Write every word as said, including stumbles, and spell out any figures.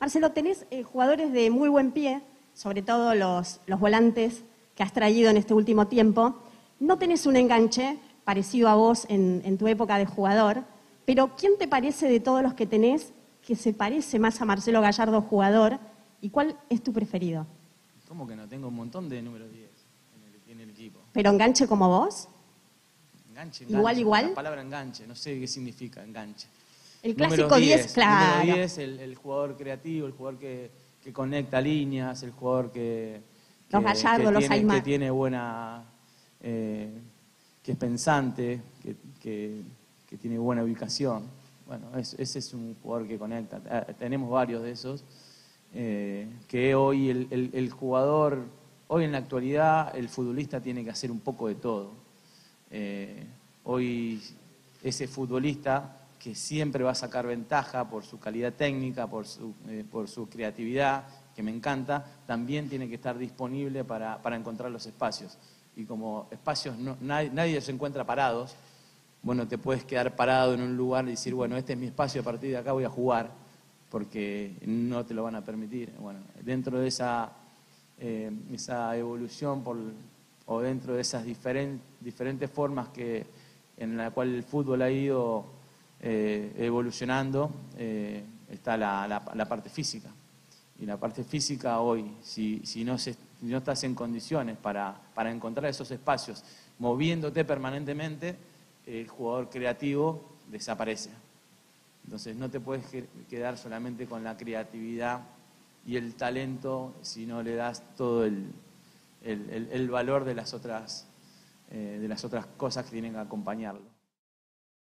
Marcelo, tenés eh, jugadores de muy buen pie, sobre todo los, los volantes que has traído en este último tiempo. No tenés un enganche parecido a vos en, en tu época de jugador, pero ¿quién te parece de todos los que tenés que se parece más a Marcelo Gallardo jugador? ¿Y cuál es tu preferido? ¿Cómo que no? Tengo un montón de número diez en el, en el equipo. ¿Pero enganche como vos? Enganche, enganche. Igual, igual. La palabra enganche, no sé qué significa enganche. El clásico diez, claro. Número diez, el, el jugador creativo, el jugador que, que conecta líneas, el jugador que... que los Gallardo, que los tiene, Aymar. Que tiene buena... Eh, que es pensante, que, que, que tiene buena ubicación. Bueno, es, ese es un jugador que conecta. Tenemos varios de esos. Eh, que hoy el, el, el jugador, hoy en la actualidad, el futbolista tiene que hacer un poco de todo. Eh, hoy ese futbolista que siempre va a sacar ventaja por su calidad técnica, por su, eh, por su creatividad, que me encanta, también tiene que estar disponible para, para encontrar los espacios. Y como espacios, no, nadie, nadie se encuentra parados, bueno, te puedes quedar parado en un lugar y decir, bueno, este es mi espacio, a partir de acá voy a jugar, porque no te lo van a permitir. Bueno, dentro de esa, eh, esa evolución por, o dentro de esas diferent, diferentes formas que, en la cual el fútbol ha ido eh, evolucionando, eh, está la, la, la parte física. Y la parte física hoy, si, si, no, se, si no estás en condiciones para, para encontrar esos espacios, moviéndote permanentemente, el jugador creativo desaparece. Entonces no te puedes quedar solamente con la creatividad y el talento si no le das todo el, el, el, el valor de las otras, eh, de las otras cosas que tienen que acompañarlo.